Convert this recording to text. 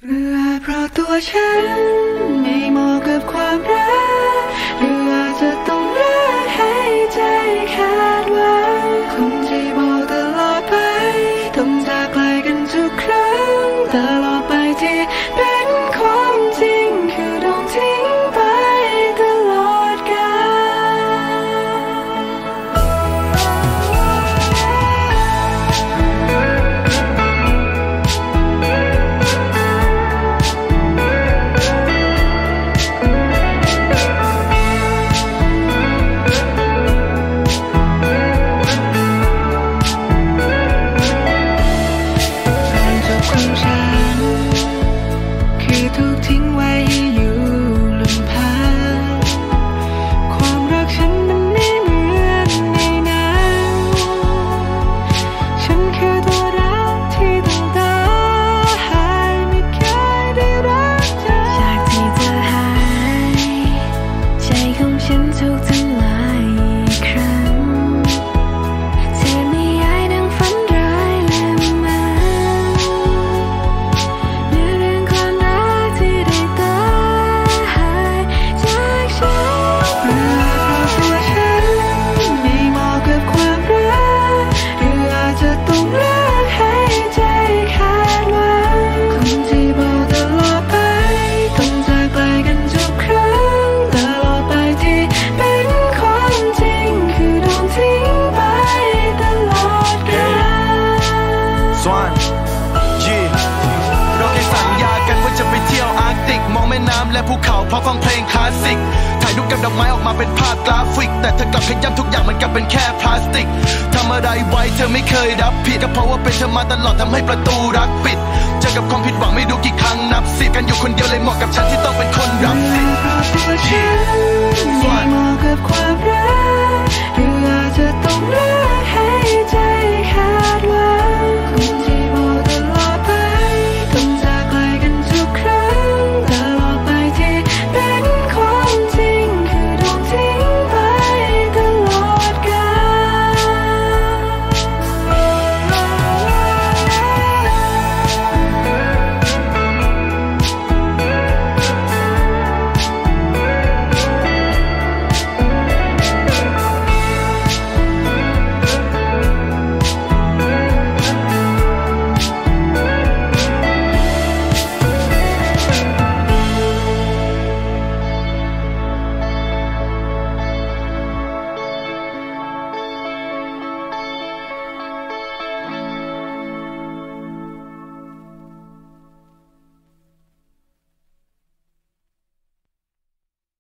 หรืออาจเพราะตัวฉันไม่เหมาะกับความรักหรืออาจจะต้องรักให้ใจขาดหวังคนที่บอกตลอดไปต้องจากไกลกันทุกครั้งตลอดไปที่เป็นความจริงคือต้องทิ้งไปตลอดกาถูกทิ้งไว้อยู่ลำพังความรักฉันมันไม่เหมือนในหนังฉันคือตัวรักที่ต้องตายไม่เคยได้รักเธอจากที่เธอหายใจของฉันถูกทำลายอีกครั้งเธอไม่ย้ายดังฝันร้ายและมันและภูเขาพร้อมฟังเพลงคลาสสิกถ่ายรูปกับดอกไม้ออกมาเป็นภาพกราฟิกแต่เธอกลับขย้ำทุกอย่างมันกลับเป็นแค่พลาสติกทำอะไรไว้เธอไม่เคยรับผิดก็เพราะว่าเป็นเธอมาตลอดทำให้ประตูรักปิดเจอกับความผิดหวังไม่รู้กี่ครั้งนับสิบกันอยู่คนเดียวเลยเหมาะกับฉันที่ต้องเป็นคนรับสิบไม่เหมาะกับความรักหรืออาจจะต้องรักให้